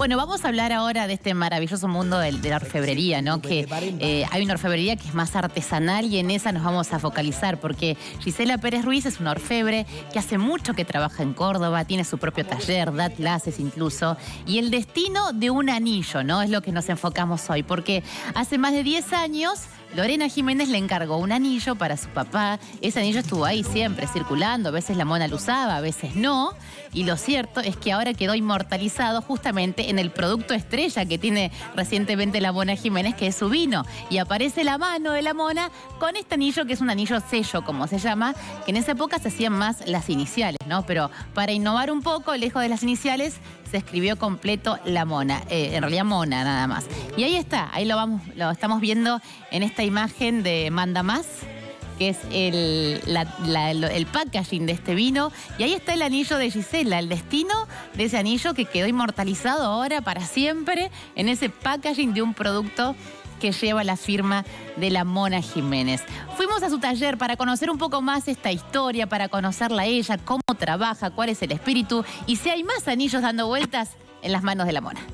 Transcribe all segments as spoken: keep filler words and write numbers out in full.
Bueno, vamos a hablar ahora de este maravilloso mundo de, de la orfebrería, ¿no? Que eh, hay una orfebrería que es más artesanal y en esa nos vamos a focalizar, porque Gisela Pérez Ruiz es una orfebre que hace mucho que trabaja en Córdoba, tiene su propio taller, da clases incluso, y el destino de un anillo, ¿no? Es lo que nos enfocamos hoy, porque hace más de diez años Lorena Jiménez le encargó un anillo para su papá. Ese anillo estuvo ahí siempre circulando, a veces la mona lo usaba, a veces no. Y lo cierto es que ahora quedó inmortalizado justamente en el producto estrella que tiene recientemente la Mona Jiménez, que es su vino. Y aparece la mano de la mona con este anillo, que es un anillo sello, como se llama, que en esa época se hacían más las iniciales, ¿no? Pero para innovar un poco, lejos de las iniciales, se escribió completo la mona, eh, en realidad mona nada más. Y ahí está, ahí lo, vamos, lo estamos viendo en esta imagen de Manda Más, que es el, la, la, el packaging de este vino. Y ahí está el anillo de Gisela, el destino de ese anillo que quedó inmortalizado ahora para siempre en ese packaging de un producto que lleva la firma de la Mona Jiménez. Fuimos a su taller para conocer un poco más esta historia, para conocerla a ella, cómo trabaja, cuál es el espíritu y si hay más anillos dando vueltas en las manos de la Mona.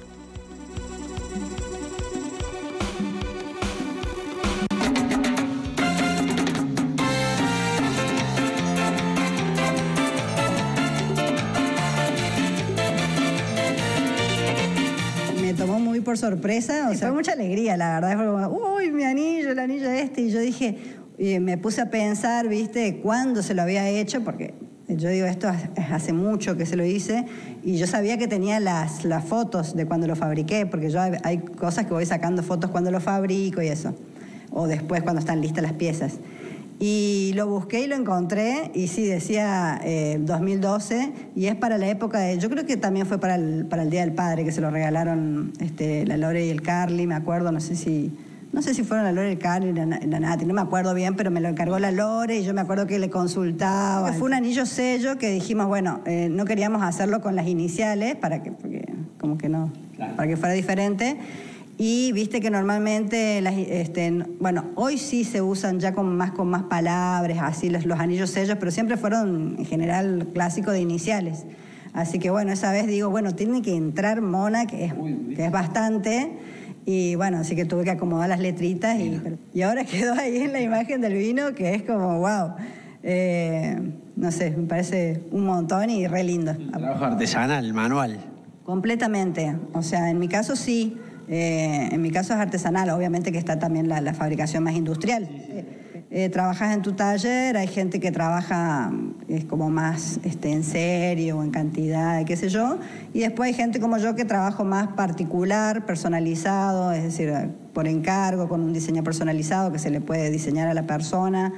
Me tomó muy por sorpresa, o sea, fue mucha alegría, la verdad. Fue como, uy, mi anillo, el anillo este. Y yo dije, y me puse a pensar, ¿viste?, cuándo se lo había hecho, porque yo digo, esto hace mucho que se lo hice, y yo sabía que tenía las, las fotos de cuando lo fabriqué, porque yo hay, hay cosas que voy sacando fotos cuando lo fabrico y eso, o después cuando están listas las piezas. Y lo busqué y lo encontré, y sí, decía eh, dos mil doce, y es para la época de... Yo creo que también fue para el, para el Día del Padre, que se lo regalaron este, la Lore y el Carly, me acuerdo, no sé si... No sé si fueron la Lore y el Carly y la, la Nati, no me acuerdo bien, pero me lo encargó la Lore y yo me acuerdo que le consultaba. Fue un anillo sello que dijimos, bueno, eh, no queríamos hacerlo con las iniciales, para que, porque como que no, claro, para que fuera diferente. Y viste que normalmente, las, este, bueno, hoy sí se usan ya con más, con más palabras, así los, los anillos sellos, pero siempre fueron en general clásicos de iniciales. Así que bueno, esa vez digo, bueno, tiene que entrar Mona, que es, que es bastante, y bueno, así que tuve que acomodar las letritas, y, y ahora quedó ahí en la imagen del vino, que es como, wow, eh, no sé, me parece un montón y re lindo. Trabajo artesanal, manual. Completamente, o sea, en mi caso sí. Eh, en mi caso es artesanal, obviamente que está también la, la fabricación más industrial. Eh, eh, trabajas en tu taller, hay gente que trabaja es como más este, en serie o en cantidad, qué sé yo, y después hay gente como yo que trabajo más particular, personalizado, es decir, por encargo, con un diseño personalizado que se le puede diseñar a la persona.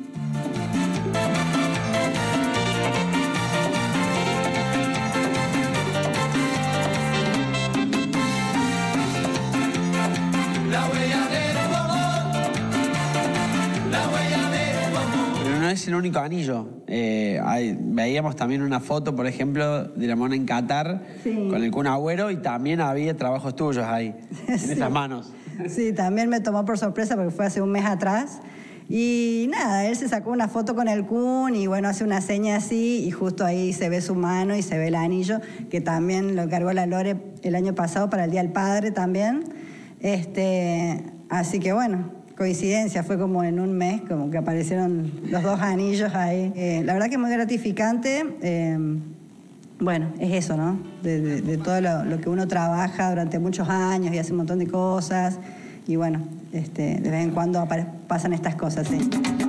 No es el único anillo. Eh, hay, veíamos también una foto, por ejemplo, de la Mona en Qatar, sí, con el Kun Agüero, y también había trabajos tuyos ahí, en sí, esas manos. Sí, también me tomó por sorpresa porque fue hace un mes atrás. Y nada, él se sacó una foto con el Kun y bueno, hace una seña así y justo ahí se ve su mano y se ve el anillo, que también lo cargó la Lore el año pasado para el Día del Padre también. Este, así que bueno, coincidencia, fue como en un mes, como que aparecieron los dos anillos ahí. Eh, la verdad que es muy gratificante. Eh, bueno, es eso, ¿no? De, de, de todo lo, lo que uno trabaja durante muchos años y hace un montón de cosas. Y bueno, este, de vez en cuando pasan estas cosas, ¿sí?